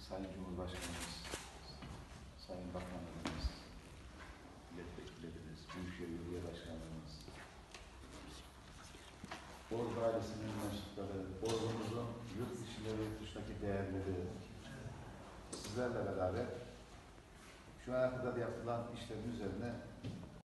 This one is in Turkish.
Sayın Cumhurbaşkanımız, Sayın Bakanlarımız, milletvekillerimiz, Büyükşehir Belediye Başkanlarımız, Ordu ailesinin mensupları, Ordu'muzun yurt dışında ve yurt dışındaki değerleri, sizlerle beraber şu ana kadar yapılan işlerin üzerine